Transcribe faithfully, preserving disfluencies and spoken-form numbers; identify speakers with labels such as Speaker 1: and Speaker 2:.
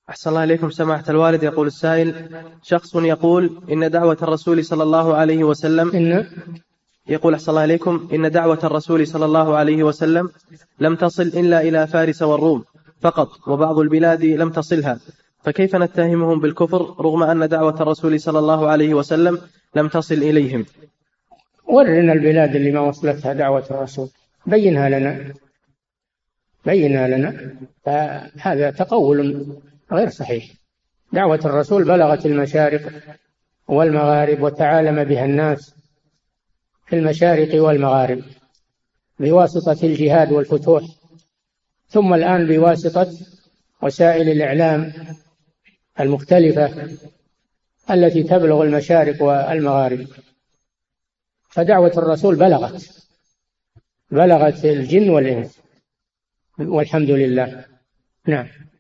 Speaker 1: أحسن الله إليكم سماحة الوالد. يقول السائل: شخص يقول إن دعوة الرسول صلى الله عليه وسلم
Speaker 2: إن
Speaker 1: يقول أحسن الله إليكم إن دعوة الرسول صلى الله عليه وسلم لم تصل إلا إلى فارس والروم فقط، وبعض البلاد لم تصلها، فكيف نتهمهم بالكفر رغم أن دعوة الرسول صلى الله عليه وسلم لم تصل إليهم؟
Speaker 2: ورنا البلاد اللي ما وصلتها دعوة الرسول، بينها لنا بينها لنا فهذا تقول غير صحيح. دعوة الرسول بلغت المشارق والمغارب وتعالم بها الناس في المشارق والمغارب بواسطة الجهاد والفتوح، ثم الآن بواسطة وسائل الإعلام المختلفة التي تبلغ المشارق والمغارب. فدعوة الرسول بلغت بلغت الجن والإنس والحمد لله. نعم.